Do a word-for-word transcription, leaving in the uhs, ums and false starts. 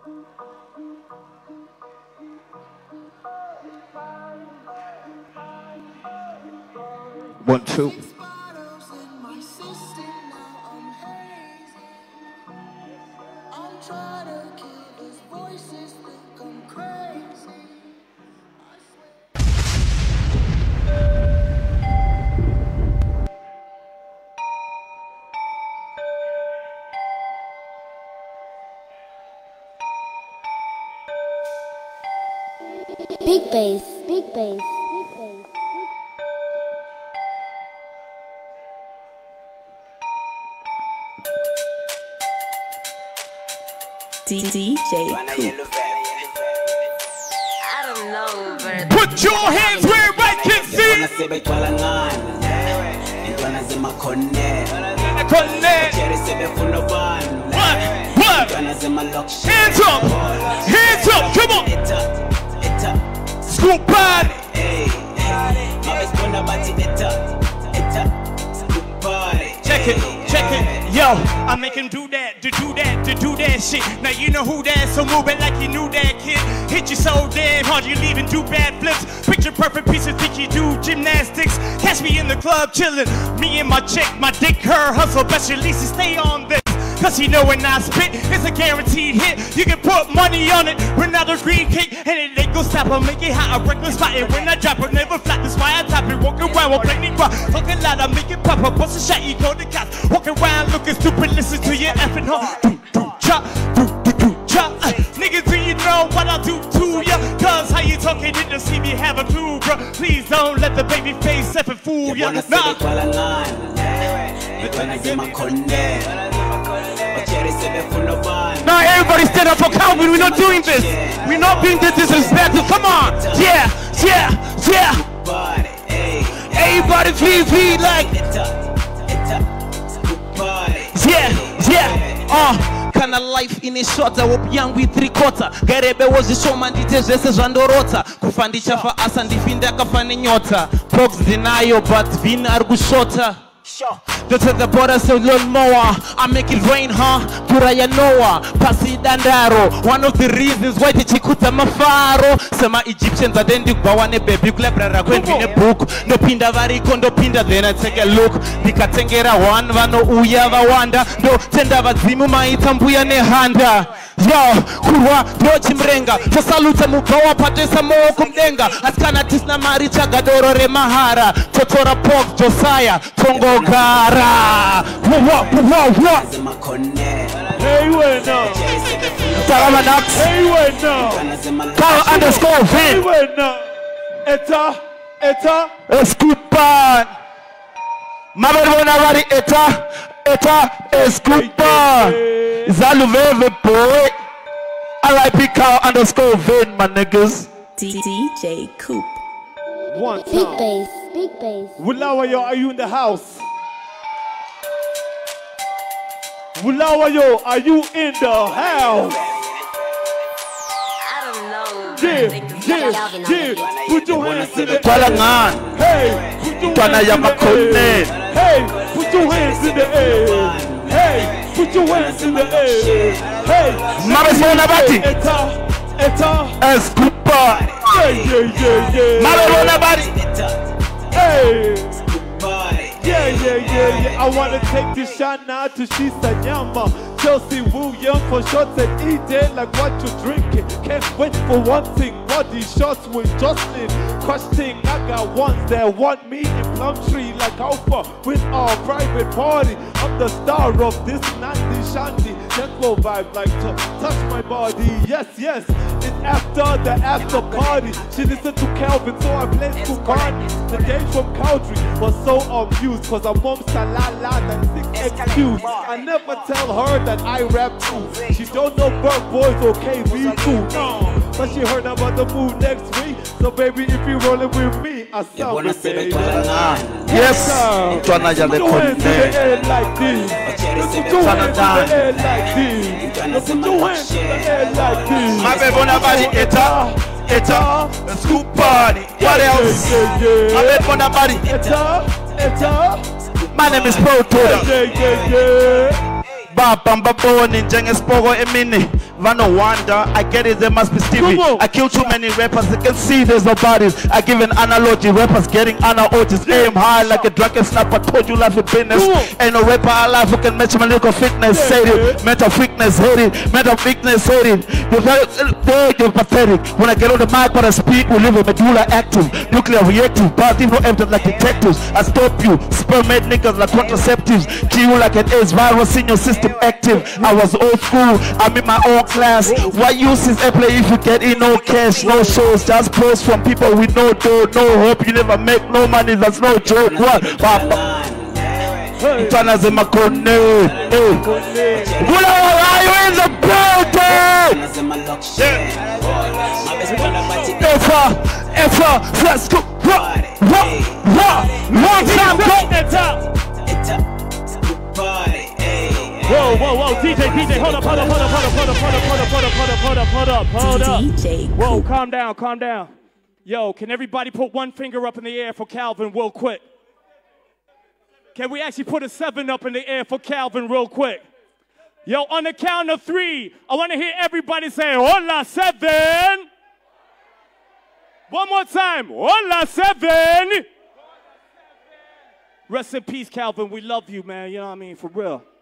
One, two. Big bass, big bass, big bass. D D J Coop. I don't know, but put your hands where I can see. What? What? Hands up! Hands up! Come on! Scoop party! Check it, check it. Yo, I make him do that, to do that, to do that shit. Now you know who that, so move it like you knew that, kid. Hit you so damn hard, you leave and do bad flips. Picture perfect pieces, think you do gymnastics. Catch me in the club chillin', me and my chick, my dick, her hustle. Best at least stay on this. Cause you know when I spit, it's a guaranteed hit. You can put money on it, Ronaldo green cake, and it ain't gon' stop. I make it hot, I reckless spot it. When I drop it, never flat, that's why I top it. Walk around while playing rock, talking loud, I make it pop. I bust a shot, you go to cops. Walk around looking stupid, listen to your effing heart. Do, do, chop, do, do, do, chop. Uh, niggas, do you know what I do to ya? Cause how you talking, didn't see me have a clue, bro. Please don't let the baby face effing fool ya. Nah. Now everybody stand up for Calvin, we're not doing this. We're not being disrespectful, come on. Yeah, yeah, yeah. Everybody please be like. Yeah, yeah, uh. Kana life in a shorter, whoop young with three quarter. Garebe was the showman, details, this is Randorota. Kufandisha for us and defenda kafani nyota. Progs denial, but vin argushota. Go to the border, so little more. I make it rain, huh? Puraya Noah, Pasi Dandaro. One of the reasons why the Chikuta Mafaro. Some Egyptians are then Bawane baby, Glebra, went in a book. No pinda variko, no pinda, then I take a look. Nikatengera one, Vano Uyava Wanda. No tenda Vazimuma Itambuya Nehanda. Yo, Kurwa, no Chimrenga. For Saluta Mubawa, Patesa Mo Kumdenga. Askana Tisna Maricha Gadoro Remahara. Totora Pog, Josiah, Tongo Gara. What, what, what? Hey, wait, no. Taramanax. Hey, wait, no. Power underscore Vin. Hey, wait, no. Eta, Eta. Escupan. Maberbona Vari Eta. Eta, Escupan. Zaluveve boy. R I P Power underscore Vin, my niggas. D D J Coop. One time. Big bass, big bass. Wulawayo, are you in the house? Wulawayo, are you in the house? I don't know. Yeah, yeah, yeah. Put your hands in the Kwalangan. air. Hey, put your Twana hands in the Yamakone. air. Hey, put your hands in the air. Hey, put your hands in the air. Hey, Mabesona Bati. Eta, Eta. Escupan. Yeah, yeah, yeah, yeah. Mabesona Bati. Hey. Yeah, yeah, yeah, yeah. I wanna take this shot now to Shisa Nyama. Chelsea Wu Young for shots and eat it like what you drinking. Can't wait for one thing. Body shots with Jocelyn. Question, I got ones that want me in Plumtree like Alpha with our private party. I'm the star of this Nandi Shanti. Tempo vibe like to touch my body. Yes, yes. It's after the after party. She listened to Calvin, so I played Kukani. The day from Country was so amused. Cause I'm mom salala, that sick excuse. I never tell her that I rap too. She don't know Burke Boys or K B two. No, but she heard about the move next week. So baby, if you rolling with me, I sound the same. Yes, Twana Put your hands in the air like this. Put your hands in the air like this. Put your hands in the air like this. Mabesona Bati. Eta, Eta, Scoop Party. What else? Mabesona Bati. Eta, Eta. My name is Pro Toda. Yeah, yeah, yeah. babamba boni njengespoko emini. Vano wonder, I get it, there must be Stevie. I kill too many rappers, they can see there's no bodies. I give an analogy, rappers getting analogies. Aim high like a drunken sniper, told you life in business. Ain't no rapper alive who can match my lyrical fitness. Say it, mental weakness, hate it, mental weakness, hate it. You're very, you're pathetic. When I get on the mic, when I speak, we live in medulla active, nuclear reactive, but even evidence like detectives. I stop you, spermate niggas like contraceptives, kill you like an AIDS virus in your system active. I was old school, I'm in my own class. Why use this airplay if you get in no cash, no shows, just posts from people with no dough, no hope. You never make no money, that's no joke. What? Mtana zema kone, hey. Gula are you in the building? Efa, Efa, let's go. What? What? What? One time, go. Whoa, whoa, whoa, D J, D J, hold up, hold up, hold up, hold up, hold up, hold up, hold up, hold up, hold up, hold up, hold up, hold up. D J Whoa, calm down, calm down. Yo, can everybody put one finger up in the air for Calvin real quick? Can we actually put a seven up in the air for Calvin real quick? Yo, on the count of three, I want to hear everybody say, hola, seven. One more time, hola, seven. Rest in peace, Calvin. We love you, man. You know what I mean? For real.